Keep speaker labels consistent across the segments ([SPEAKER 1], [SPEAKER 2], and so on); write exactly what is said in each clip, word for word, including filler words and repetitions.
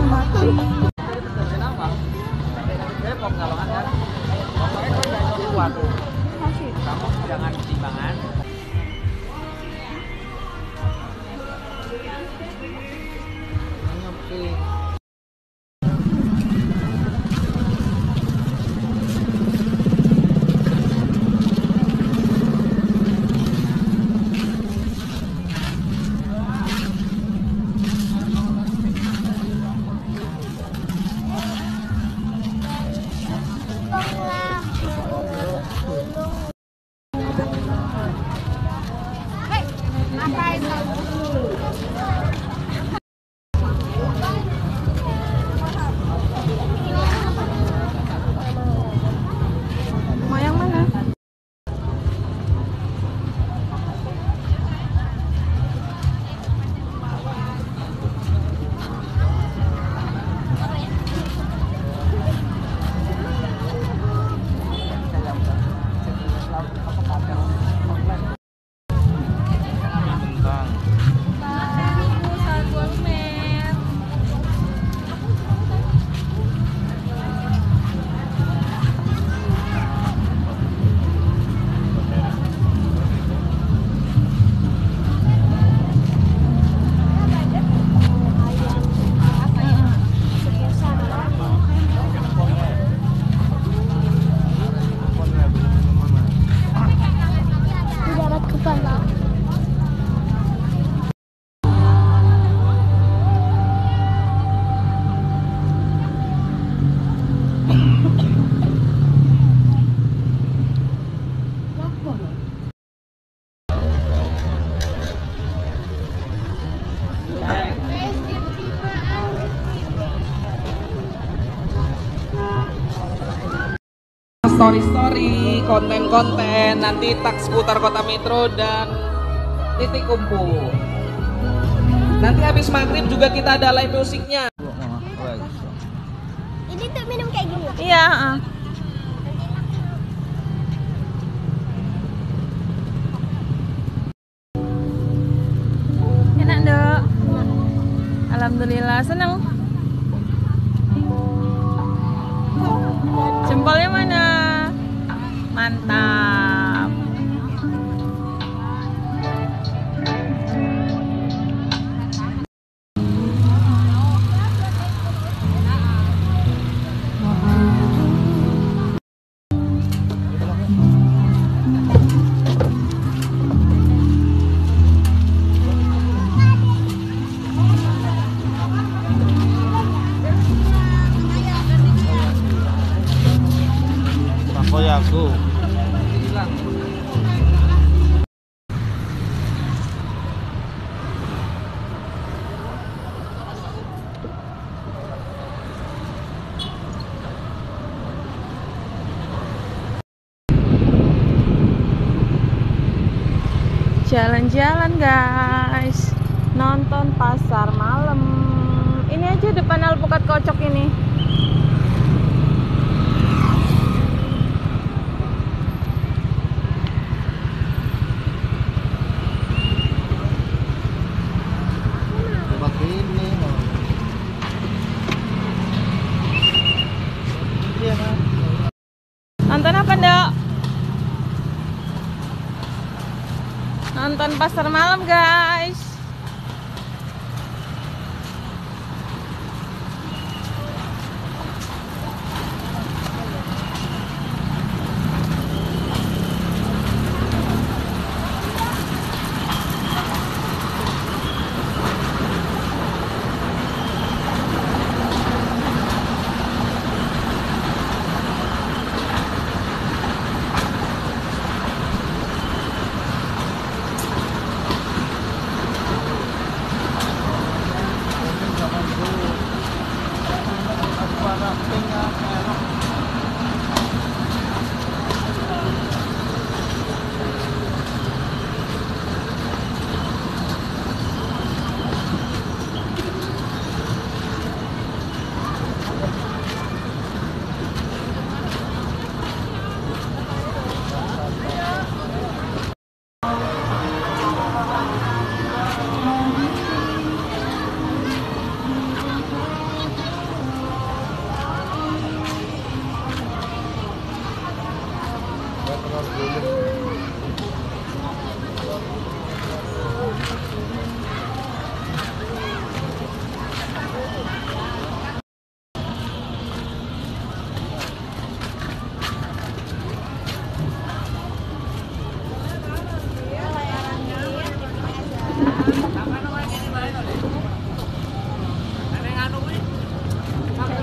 [SPEAKER 1] Kamu jangan timbangan. Story-story, konten-konten, nanti tak seputar kota Metro dan titik kumpul. Nanti habis maghrib juga kita ada live musiknya.
[SPEAKER 2] Ini tuh minum kayak gini?
[SPEAKER 3] Iya. Enak dok. Alhamdulillah senang. Jempolnya mana? Mantap.
[SPEAKER 1] Takoyaku.
[SPEAKER 3] Jalan-jalan guys, nonton pasar malam. Ini aja depan Alpukat Kocok ini. Nonton apa dok? Nonton pasar malam guys.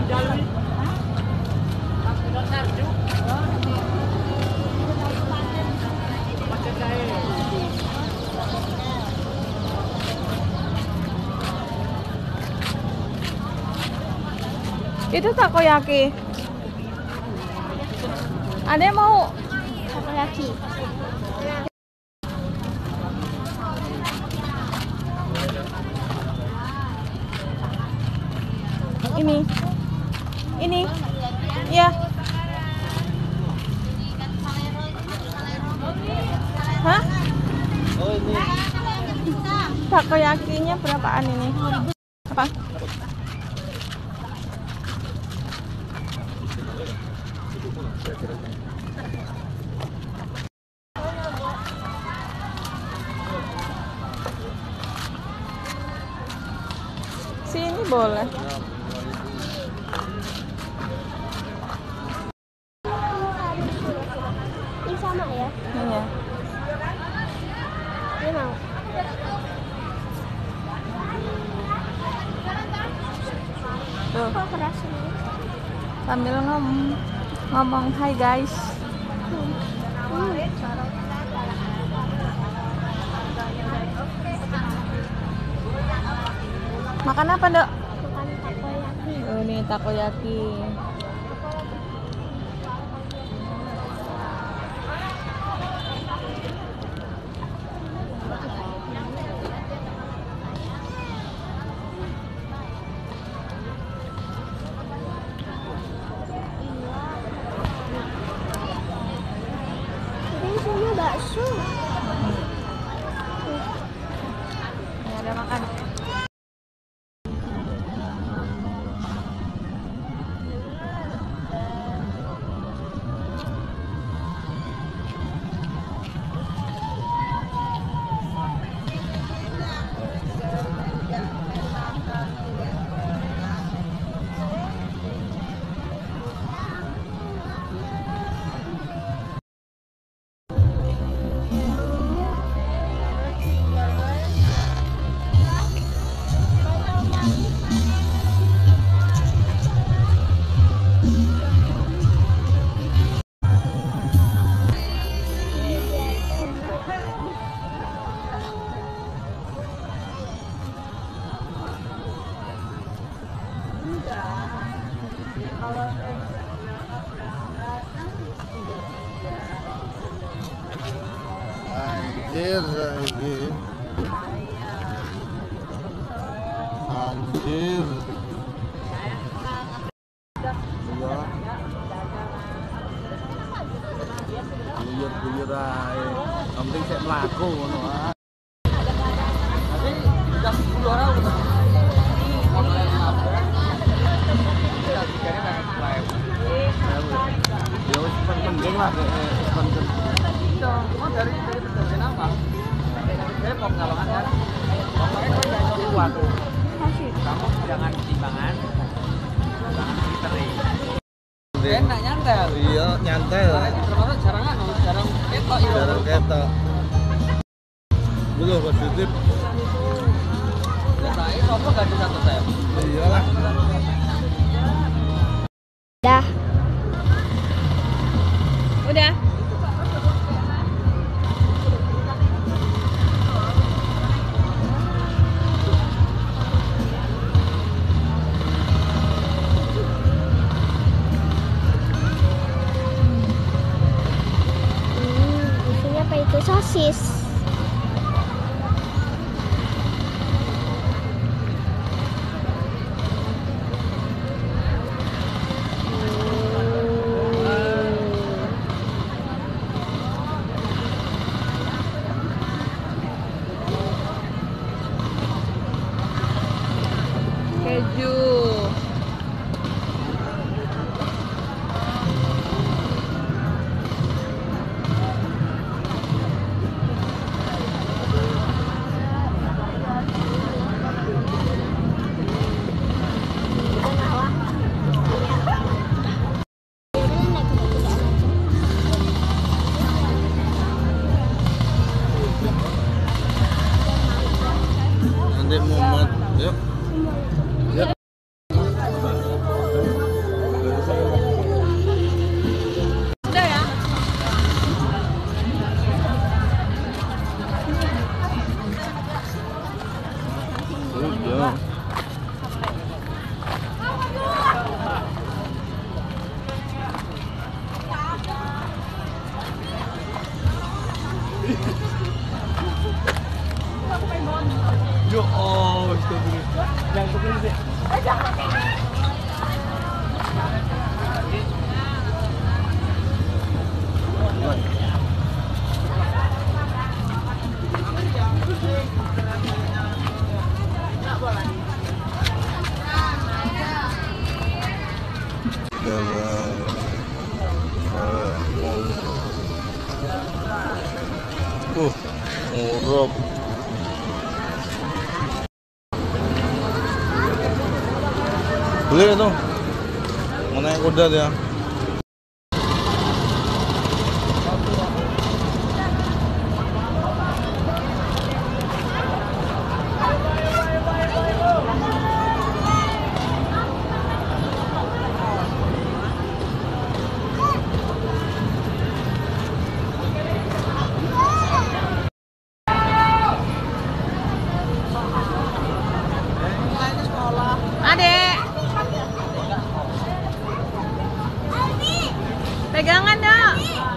[SPEAKER 3] Itu takoyaki. Ada yang mau
[SPEAKER 2] Takoyaki.
[SPEAKER 3] ini? Ini? Ya. Hah?
[SPEAKER 1] Oh ini.
[SPEAKER 3] Takoyakinya berapaan ini? Apa? Sini boleh.
[SPEAKER 2] Ini sama ya?
[SPEAKER 3] Iya.
[SPEAKER 2] Ini mau.
[SPEAKER 3] Tuh,
[SPEAKER 2] Kok keras ini?
[SPEAKER 3] sambil ngomong ngomong hai guys.
[SPEAKER 2] Hmm.
[SPEAKER 3] Makan apa, Dok?
[SPEAKER 2] Bukan takoyaki.
[SPEAKER 3] Oh, ini takoyaki.
[SPEAKER 2] Ini isinya bakso.
[SPEAKER 3] Ini ada makan.
[SPEAKER 4] Anjir lagi. Anjir. Iya. Buyur-buyur ae. Penting sik mlaku ngono ae.
[SPEAKER 1] Tapi udah sepuluh orang udah. Online apa? Kita tiketnya pengen live.
[SPEAKER 4] Ya wis penting lah penting.
[SPEAKER 1] Oh dari dari perjanjian apa? Dari Depok Kalongan kan? Pokoknya gue udah nyoba dua tuh. Kamu jangan timbangan, jangan diteri. Enak nyantel.
[SPEAKER 4] Iya, nyantai lah.
[SPEAKER 1] Termasuk jarang anu, jarang ketok ya.
[SPEAKER 4] Jarang ketok. Belum positif.
[SPEAKER 1] Biasanya sopo ganti satu tem.
[SPEAKER 4] Iyalah.
[SPEAKER 2] Dah.
[SPEAKER 3] Udah.
[SPEAKER 2] Hmm, isinya apa itu? Sosis.
[SPEAKER 4] Beli itu. Mana yang kuda dia?
[SPEAKER 3] Adek. Pegangan dong.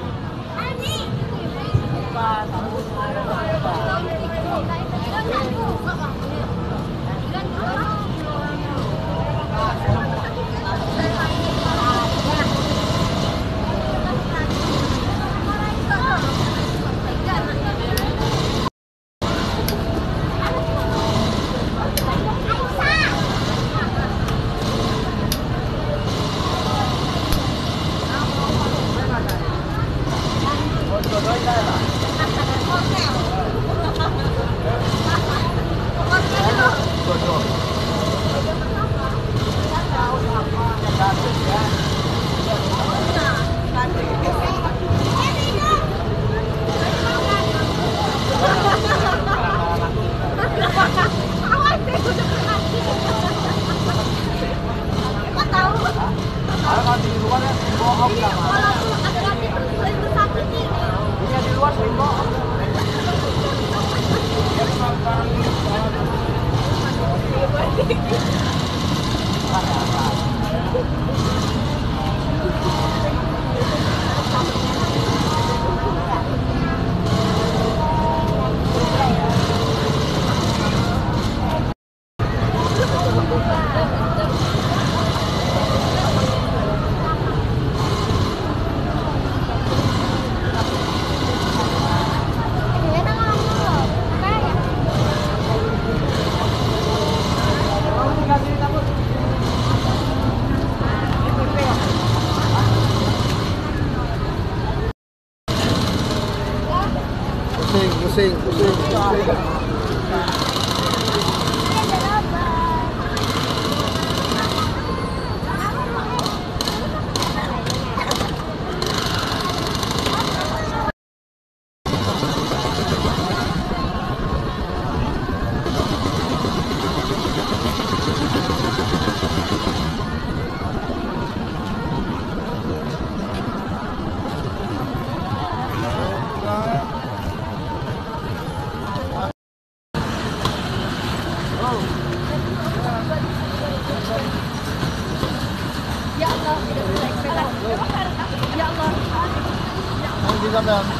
[SPEAKER 4] Pusing, pusing, pusing, pusing. Ya Allah. Ya Allah.
[SPEAKER 1] Bisa, Bang.